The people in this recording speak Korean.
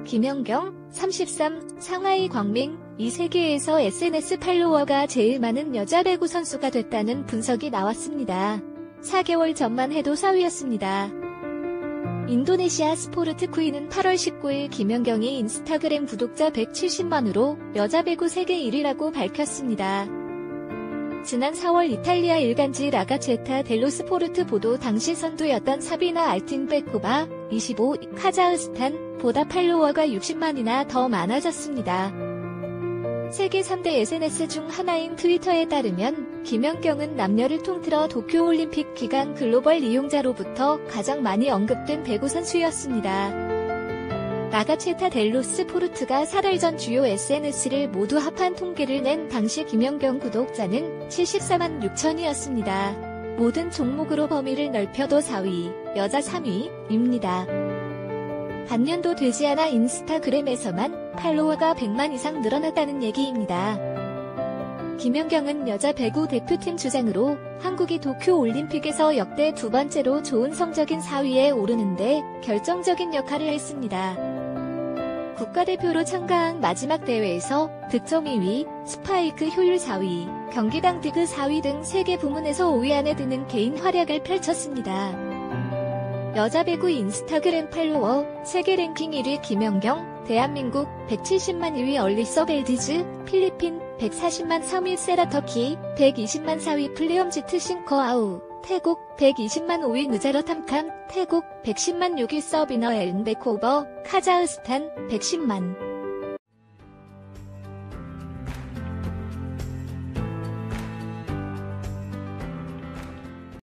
김연경, 33, 상하이 광민, 이 세계에서 SNS 팔로워가 제일 많은 여자 배구 선수가 됐다는 분석이 나왔습니다. 4개월 전만 해도 4위였습니다. 인도네시아 스포르트 쿠이는 8월 19일 김연경이 인스타그램 구독자 170만으로 여자 배구 세계 1위라고 밝혔습니다. 지난 4월 이탈리아 일간지 라가체타 델로 스포르트 보도 당시 선두였던 사비나 알틴베코바 25, 카자흐스탄보다 팔로워가 60만이나 더 많아졌습니다. 세계 3대 SNS 중 하나인 트위터에 따르면 김연경은 남녀를 통틀어 도쿄올림픽 기간 글로벌 이용자로부터 가장 많이 언급된 배구 선수였습니다. 라가체타 델로 스포르트가 4달 전 주요 SNS를 모두 합한 통계를 낸 당시 김연경 구독자는 74만 6천이었습니다. 모든 종목으로 범위를 넓혀도 4위, 여자 3위입니다. 반년도 되지 않아 인스타그램에서만 팔로워가 100만 이상 늘어났다는 얘기입니다. 김연경은 여자 배구 대표팀 주장으로 한국이 도쿄올림픽에서 역대 두 번째로 좋은 성적인 4위에 오르는데 결정적인 역할을 했습니다. 국가대표로 참가한 마지막 대회에서 득점 2위, 스파이크 효율 4위, 경기당 디그 4위 등 3개 부문에서 5위 안에 드는 개인 활약을 펼쳤습니다. 여자 배구 인스타그램 팔로워 세계 랭킹 1위 김연경, 대한민국 170만 2위 얼리서 벨디즈, 필리핀 140만 3위 세라 터키, 120만 4위 플레엄지트 싱커아우, 태국 120만 5위 느자러 탐캄, 태국 110만 6위 서비너 엘른베코버, 카자흐스탄 110만